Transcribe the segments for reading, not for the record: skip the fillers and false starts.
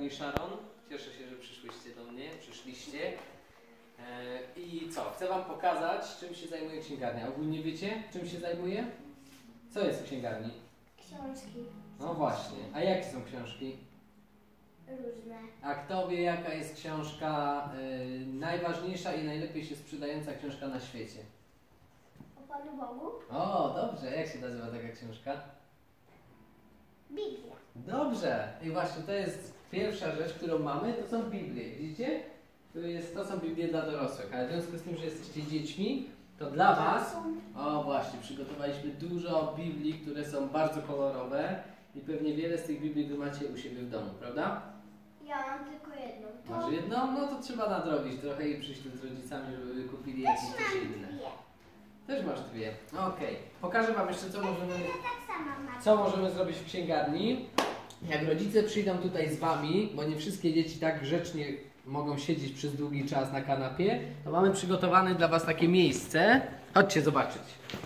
księgarni Sharon. Cieszę się, że przyszliście. I co? Chcę wam pokazać, czym się zajmuje księgarnia. Ogólnie wiecie, czym się zajmuje? Co jest w księgarni? Książki. No właśnie. A jakie są książki? Różne. A kto wie, jaka jest książka najważniejsza i najlepiej się sprzedająca książka na świecie? O Panu Bogu? O, dobrze. Jak się nazywa taka książka? Biblia. Dobrze. I właśnie to jest pierwsza rzecz, którą mamy, to są Biblie. Widzicie? To są Biblie dla dorosłych, ale w związku z tym, że jesteście dziećmi, to dla was, o właśnie, przygotowaliśmy dużo Biblii, które są bardzo kolorowe i pewnie wiele z tych Biblii wy macie u siebie w domu, prawda? Ja mam tylko jedną. Masz jedną? No to trzeba nadrobić trochę i przyjść tu z rodzicami, żeby kupili jakieś coś inne. Też masz dwie. Okej. Pokażę wam jeszcze, co możemy zrobić w księgarni. Jak rodzice przyjdą tutaj z wami, bo nie wszystkie dzieci tak grzecznie mogą siedzieć przez długi czas na kanapie, to mamy przygotowane dla was takie miejsce. Chodźcie zobaczyć.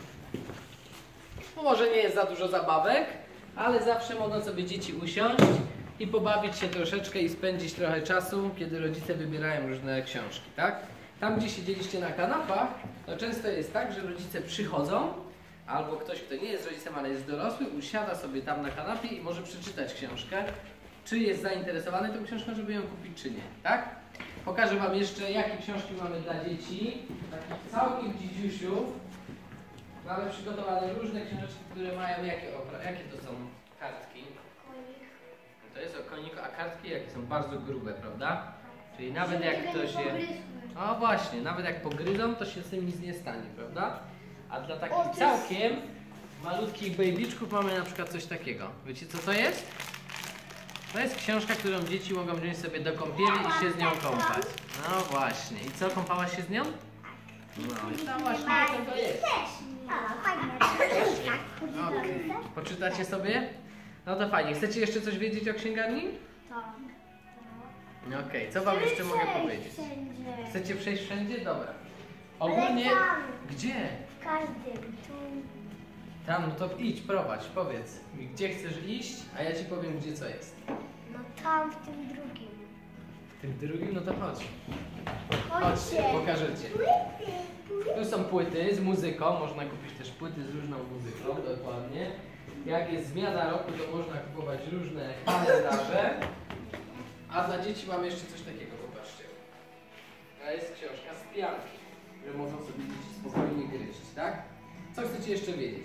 No może nie jest za dużo zabawek, ale zawsze mogą sobie dzieci usiąść i pobawić się troszeczkę i spędzić trochę czasu, kiedy rodzice wybierają różne książki, tak? Tam, gdzie siedzieliście na kanapach, to często jest tak, że rodzice przychodzą, albo ktoś, kto nie jest rodzicem, ale jest dorosły, usiada sobie tam na kanapie i może przeczytać książkę. Czy jest zainteresowany tą książką, żeby ją kupić, czy nie, tak? Pokażę wam jeszcze, jakie książki mamy dla dzieci, takich całkiem dzidziusiów. Mamy przygotowane różne książki, które mają jakie to są kartki? To jest o koniku, a kartki jakie są bardzo grube, prawda? Czyli nawet jak ktoś je... O właśnie, nawet jak pogryzą, to się z tym nic nie stanie, prawda? A dla takich całkiem malutkich babyczków mamy na przykład coś takiego. Wiecie, co to jest? To jest książka, którą dzieci mogą wziąć sobie do kąpieli i się z nią kąpać. No właśnie. I co, kąpałaś się z nią? No i tam właśnie to jest. Okay. Poczytacie sobie? No to fajnie. Chcecie jeszcze coś wiedzieć o księgarni? Tak. Okej, co wam jeszcze mogę powiedzieć? Chcecie przejść wszędzie? Dobra. Ogólnie... Gdzie? W każdym. Tu. Tam, no to idź, prowadź, powiedz mi, gdzie chcesz iść, a ja ci powiem, gdzie co jest. No tam, w tym drugim. W tym drugim? No to chodź. Chodźcie. Pokażecie. Tu są płyty z muzyką, można kupić też płyty z różną muzyką, dokładnie. Jak jest zmiana roku, to można kupować różne kalendarze. A dla dzieci mamy jeszcze coś takiego, popatrzcie. To jest książka z pianki, że mogą sobie dzieci spokojnie gryźć, tak? Co chcecie jeszcze wiedzieć?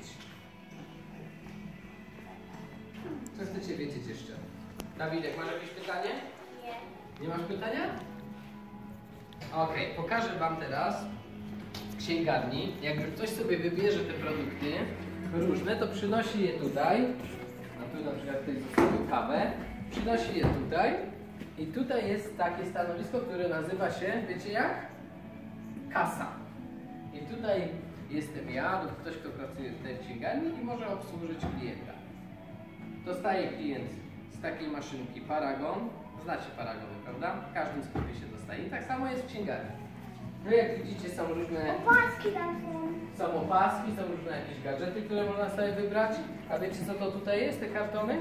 Co chcecie wiedzieć jeszcze? Dawidek, masz jakieś pytanie? Nie. Nie masz pytania? Okej, pokażę wam teraz w księgarni. Jak już ktoś sobie wybierze te produkty różne, to przynosi je tutaj. A tu na przykład ktoś zostawił kawę. Przynosi je tutaj. I tutaj jest takie stanowisko, które nazywa się, wiecie jak? Kasa. I tutaj jestem ja lub ktoś, kto pracuje w tej księgarni i może obsłużyć klienta. Dostaje klient z takiej maszynki Paragon. Znacie Paragony, prawda? W każdym sklepie się dostaje. I tak samo jest w księgarni. No jak widzicie, są różne... Opaski tam są. Są opaski, są różne jakieś gadżety, które można sobie wybrać. A wiecie, co to tutaj jest, te kartony?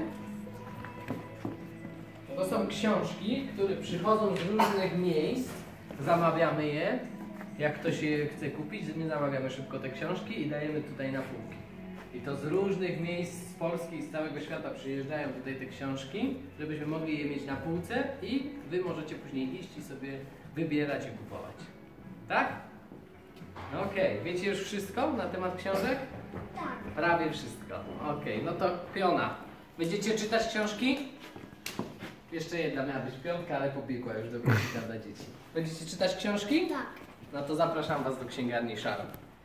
To są książki, które przychodzą z różnych miejsc. Zamawiamy je. Jak ktoś je chce kupić, my zamawiamy szybko te książki i dajemy tutaj na półki. I to z różnych miejsc z Polski i z całego świata przyjeżdżają tutaj te książki, żebyśmy mogli je mieć na półce i wy możecie później iść i sobie wybierać i kupować. Tak? Okej, wiecie już wszystko na temat książek? Tak. Prawie wszystko. Okej, no to piona. Będziecie czytać książki? Jeszcze jedna miała być piątka, ale pobiegła już do grafika dla dzieci. Będziecie czytać książki? Tak. No to zapraszam was do księgarni Sharon.